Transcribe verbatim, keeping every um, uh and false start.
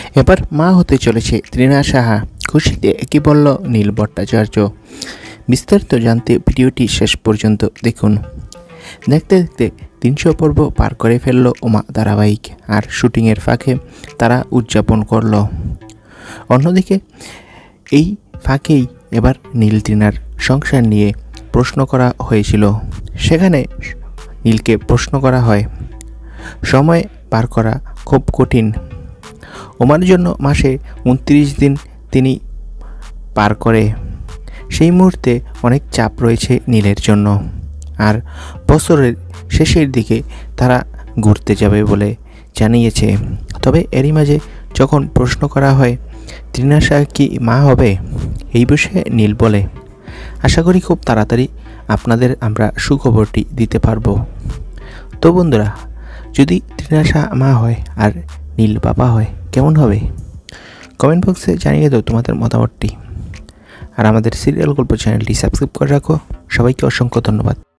এবার মা হতে চলেছে তৃণা সাহা, খুশিতে একই বলল নীল ভট্টাচার্য। বিস্তারিত জানতে ভিডিওটি শেষ পর্যন্ত দেখুন। দেখতে দেখতে তিনশো পর্ব পার করে ফেলল ওমা ধারাবাহিক, আর শুটিংয়ের ফাঁকে তারা উদযাপন করল। অন্যদিকে এই ফাঁকেই এবার নীল তৃণার সংসার নিয়ে প্রশ্ন করা হয়েছিল। সেখানে নীলকে প্রশ্ন করা হয়, সময় পার করা খুব কঠিন। ওমার জন্য মাসে উনত্রিশ দিন তিনি পার করে, সেই মুহূর্তে অনেক চাপ রয়েছে নীলের জন্য। আর বছরের শেষের দিকে তারা ঘুরতে যাবে বলে জানিয়েছে। তবে এরই মাঝে যখন প্রশ্ন করা হয় তৃণা সাহা কি মা হবে, এই বিষয়ে নীল বলে, আশা করি খুব তাড়াতাড়ি আপনাদের আমরা সুখবরটি দিতে পারবো। তো বন্ধুরা, যদি তৃণা সাহা মা হয় আর নীল বাবা হয় কেমন হবে? কমেন্ট বক্সে জানিয়ে দাও তোমাদের মতামতটি। আর আমাদের সিরিয়াল গল্প চ্যানেলটি সাবস্ক্রাইব করে রাখো। সবাইকে অসংখ্য ধন্যবাদ।